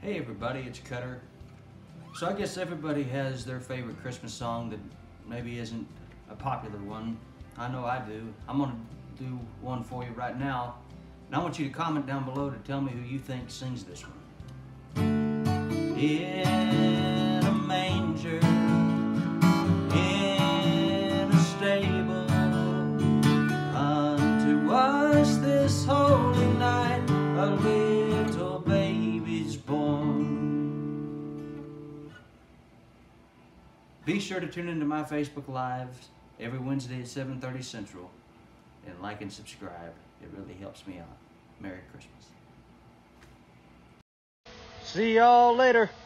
Hey everybody, it's Cutter. So I guess everybody has their favorite Christmas song that maybe isn't a popular one. I know I do. I'm gonna do one for you right now. And I want you to comment down below to tell me who you think sings this one. In a manger, in a stable, unto us this holy night, a little baby's born. Be sure to tune into my Facebook Lives every Wednesday at 7:30 Central and like and subscribe. It really helps me out. Merry Christmas. See y'all later.